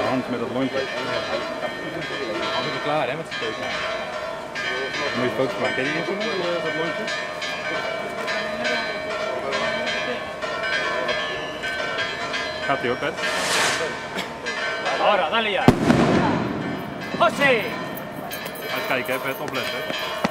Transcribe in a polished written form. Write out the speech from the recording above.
hand met dat lontje. Dan ben klaar hè, met het steken. Dan moet je foto's maken. Ken je die instrument, dat lontje? Gaat ie hoor, Pet. Ahora, dale ya. José. Uitkijken hè, Pet, opletten.